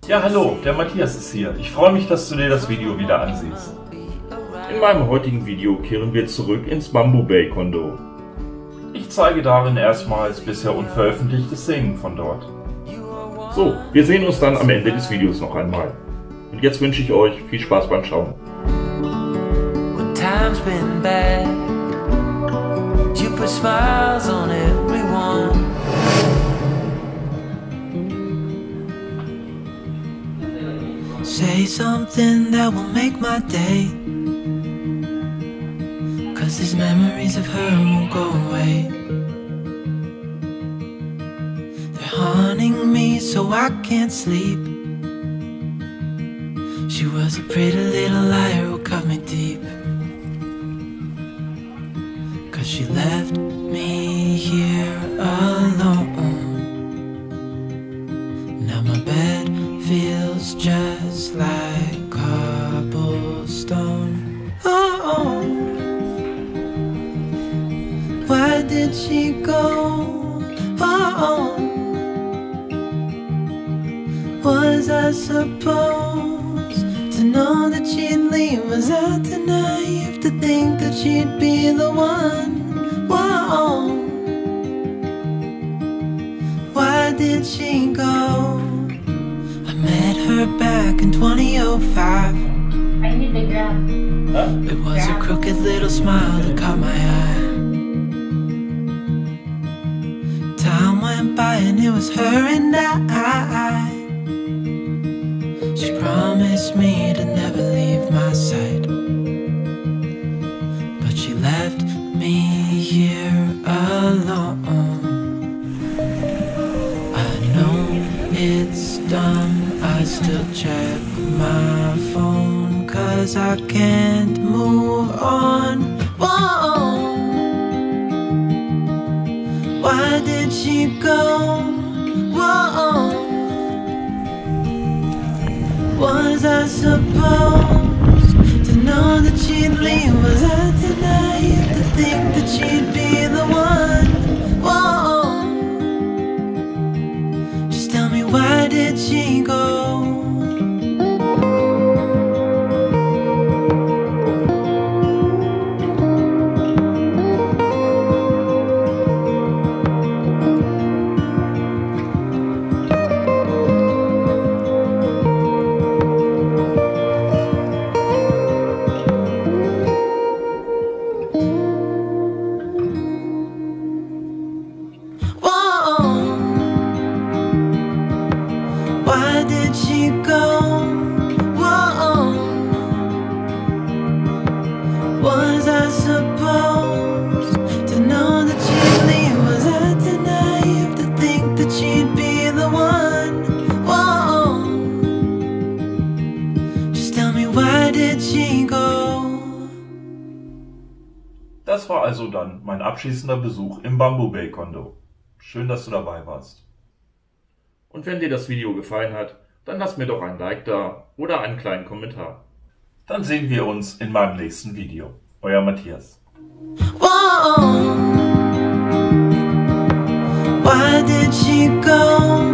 Ja, hallo, der Matthias ist hier. Ich freue mich, dass du dir das Video wieder ansiehst. In meinem heutigen Video kehren wir zurück ins Bamboo Bay Kondo. Ich zeige darin erstmals bisher unveröffentlichte Szenen von dort. So, wir sehen uns dann am Ende des Videos noch einmal. Und jetzt wünsche ich euch viel Spaß beim Schauen. When time's been bad, you put smiles on everyone. Say something that will make my day, 'cause these memories of her won't go away. They're haunting me so I can't sleep. She was a pretty little liar who cut me deep, 'cause she left me here alone. Now my bed feels just like cobblestone. Oh, why did she go? Oh, was I supposed to know that she'd leave? Was I too naive to think that she'd be the one? Whoa, why did she go? I met her back in 2005. I need the grab. It was a crooked little smile that caught my eye. Time went by and it was her and I. She promised me to never leave my side, but she left me here alone. I know it's dumb, I still check my phone, 'cause I can't move on. Whoa, why did she go? Whoa, was I supposed to know that she'd leave? Was I too naive to think that she'd be the one? Whoa, just tell me, why did she go? Why did she go? Whoa, was I supposed to know that she'd leave? Was I too naive to think that she'd be the one? Whoa, just tell me, why did she go? Das war also dann mein abschließender Besuch im Bamboo Bay Kondo. Schön, dass du dabei warst. Und wenn dir das Video gefallen hat, dann lass mir doch ein Like da oder einen kleinen Kommentar. Dann sehen wir uns in meinem nächsten Video. Euer Matthias. Whoa, why did she go?